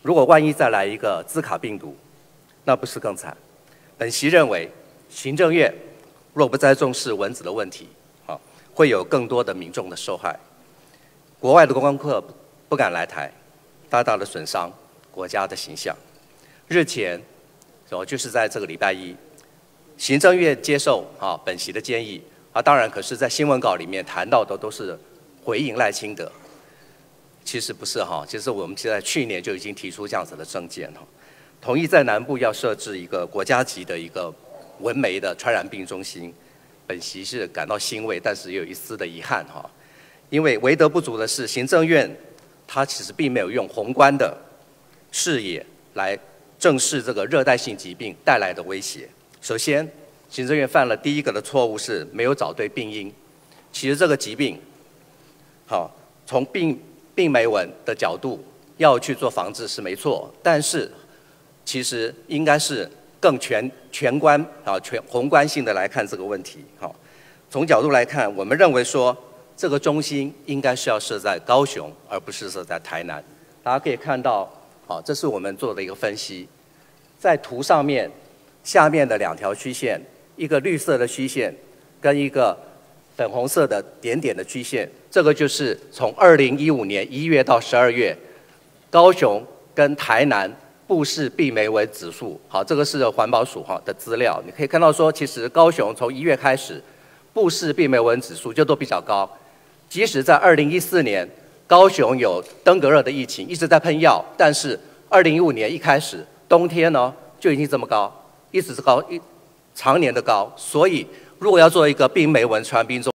如果万一再来一个兹卡病毒，那不是更惨？本席认为，行政院若不再重视蚊子的问题，会有更多的民众的受害。国外的观光客不敢来台，大大的损伤国家的形象。日前，就是在这个礼拜一，行政院接受本席的建议，当然可是在新闻稿里面谈到的都是回应赖清德。其实不是其实我们现在去年就已经提出这样子的政见同意在南部要设置一个国家级的一个蚊媒的传染病中心。本席是感到欣慰，但是也有一丝的遗憾因为为德不足的是，行政院它其实并没有用宏观的视野来正视这个热带性疾病带来的威胁。首先，行政院犯了第一个的错误是没有找对病因。其实这个疾病，从病媒蚊的角度要去做防治是没错，但是其实应该是更全观宏观性的来看这个问题从角度来看，我们认为说这个中心应该是要设在高雄，而不是设在台南。大家可以看到这是我们做的一个分析，在图上面下面的两条曲线，一个绿色的曲线跟一个粉红色的点点的曲线，这个就是从2015年1月到12月，高雄跟台南布氏病媒蚊指数。这个是环保署的资料，你可以看到说，其实高雄从1月开始，布氏病媒蚊指数就都比较高。即使在2014年，高雄有登革热的疫情，一直在喷药，但是2015年一开始，冬天呢就已经这么高，一直是高，常年的高。所以，如果要做一个病媒蚊传染病中，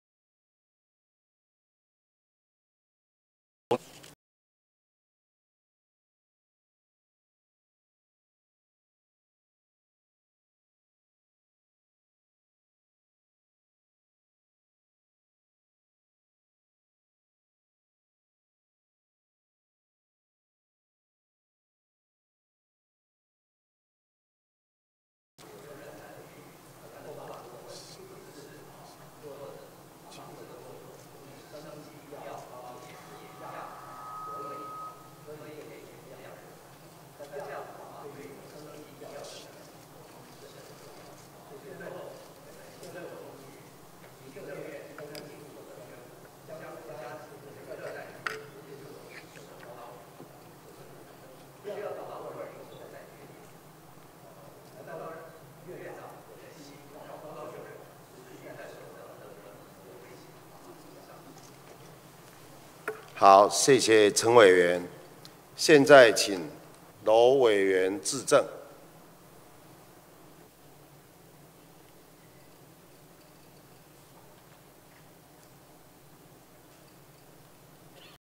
好，谢谢陈委员。现在请罗委员质证。